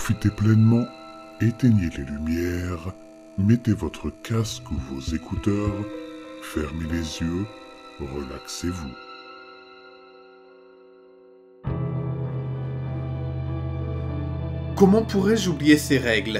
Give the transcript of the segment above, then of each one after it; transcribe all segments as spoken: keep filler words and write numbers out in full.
Profitez pleinement, éteignez les lumières, mettez votre casque ou vos écouteurs, fermez les yeux, relaxez-vous. Comment pourrais-je oublier ces règles?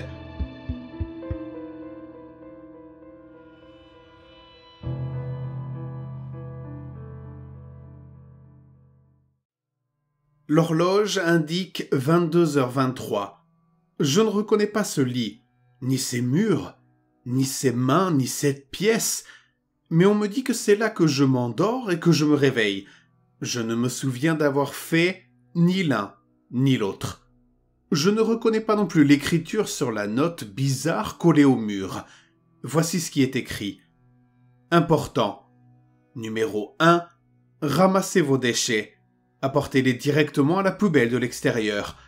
L'horloge indique vingt-deux heures vingt-trois. Je ne reconnais pas ce lit, ni ces murs, ni ces mains, ni cette pièce, mais on me dit que c'est là que je m'endors et que je me réveille. Je ne me souviens d'avoir fait ni l'un, ni l'autre. Je ne reconnais pas non plus l'écriture sur la note bizarre collée au mur. Voici ce qui est écrit. Important. Numéro un. Ramassez vos déchets. Apportez-les directement à la poubelle de l'extérieur.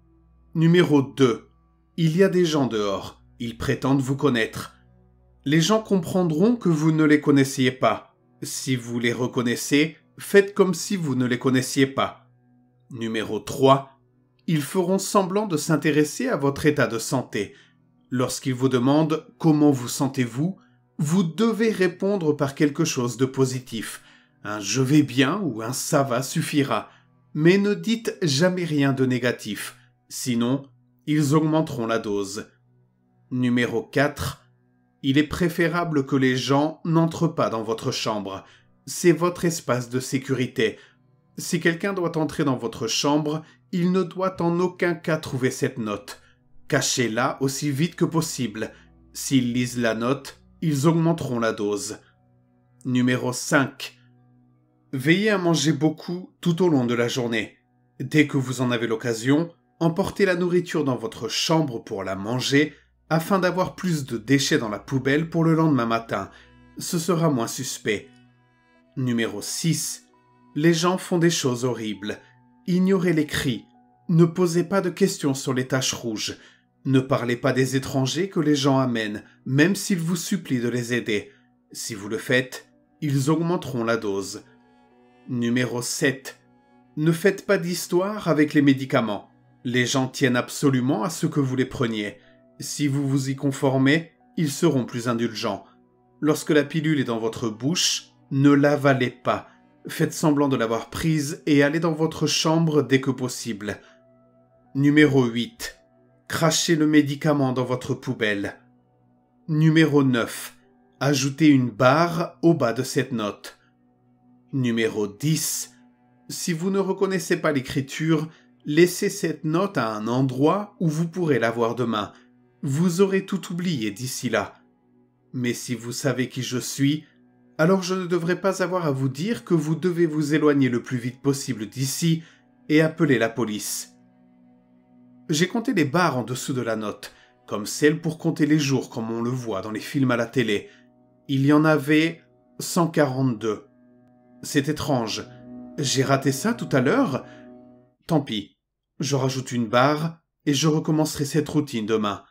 Numéro deux. Il y a des gens dehors. Ils prétendent vous connaître. Les gens comprendront que vous ne les connaissiez pas. Si vous les reconnaissez, faites comme si vous ne les connaissiez pas. Numéro trois. Ils feront semblant de s'intéresser à votre état de santé. Lorsqu'ils vous demandent « Comment vous sentez-vous ?», vous devez répondre par quelque chose de positif. Un « Je vais bien » ou un « Ça va » suffira. Mais ne dites jamais rien de négatif. Sinon, ils augmenteront la dose. Numéro quatre. Il est préférable que les gens n'entrent pas dans votre chambre. C'est votre espace de sécurité. Si quelqu'un doit entrer dans votre chambre, il ne doit en aucun cas trouver cette note. Cachez-la aussi vite que possible. S'ils lisent la note, ils augmenteront la dose. Numéro cinq. Veillez à manger beaucoup tout au long de la journée. Dès que vous en avez l'occasion, emportez la nourriture dans votre chambre pour la manger, afin d'avoir plus de déchets dans la poubelle pour le lendemain matin. Ce sera moins suspect. Numéro six. Les gens font des choses horribles. Ignorez les cris. Ne posez pas de questions sur les taches rouges. Ne parlez pas des étrangers que les gens amènent, même s'ils vous supplient de les aider. Si vous le faites, ils augmenteront la dose. Numéro sept. Ne faites pas d'histoire avec les médicaments. Les gens tiennent absolument à ce que vous les preniez. Si vous vous y conformez, ils seront plus indulgents. Lorsque la pilule est dans votre bouche, ne l'avalez pas. Faites semblant de l'avoir prise et allez dans votre chambre dès que possible. Numéro huit. Crachez le médicament dans votre poubelle. Numéro neuf. Ajoutez une barre au bas de cette note. Numéro dix. Si vous ne reconnaissez pas l'écriture, laissez cette note à un endroit où vous pourrez la voir demain. Vous aurez tout oublié d'ici là. Mais si vous savez qui je suis, alors je ne devrais pas avoir à vous dire que vous devez vous éloigner le plus vite possible d'ici et appeler la police. J'ai compté les barres en dessous de la note, comme celle pour compter les jours comme on le voit dans les films à la télé. Il y en avait cent quarante-deux. C'est étrange. J'ai raté ça tout à l'heure? Tant pis. Je rajoute une barre et je recommencerai cette routine demain.